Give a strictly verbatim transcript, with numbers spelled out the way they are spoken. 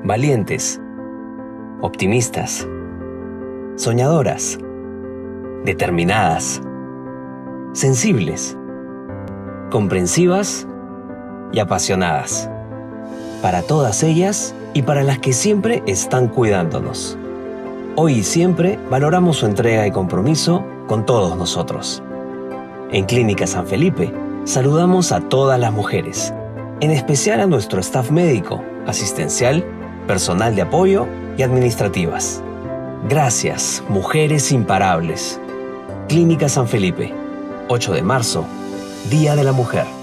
valientes, optimistas, soñadoras, determinadas, sensibles, comprensivas y apasionadas. Para todas ellas y para las que siempre están cuidándonos. Hoy y siempre valoramos su entrega y compromiso con todos nosotros. En Clínica San Felipe saludamos a todas las mujeres, en especial a nuestro staff médico, asistencial, personal de apoyo y administrativas. Gracias, mujeres imparables. Clínica San Felipe, ocho de marzo, Día de la Mujer.